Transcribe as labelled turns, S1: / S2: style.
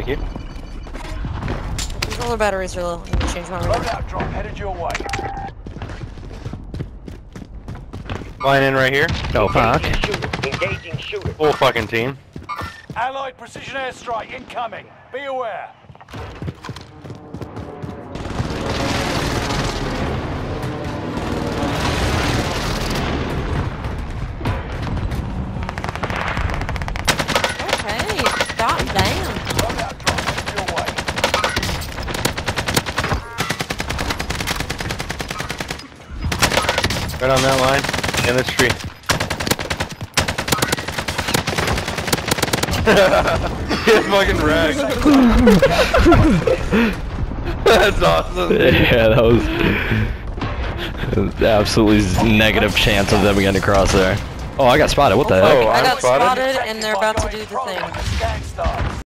S1: Thank you.
S2: Controller batteries are low. I need to change my radio.
S3: Loadout drop headed your way.
S1: Flying in right here.
S4: Oh fuck.
S5: Engaging shooter.
S1: Full fucking team.
S3: Allied precision airstrike incoming. Be aware.
S2: Okay, god damn.
S3: Loadout drop headed your way.
S1: Right on that line. In this tree. Get fucking wrecked. That's awesome.
S4: Yeah, that was absolutely negative chance of them getting across there. Oh, I got spotted. What the heck?
S1: Oh,
S2: I
S1: I'm
S2: got
S1: spotted?
S2: spotted and they're about to do the thing.
S3: Scan starts.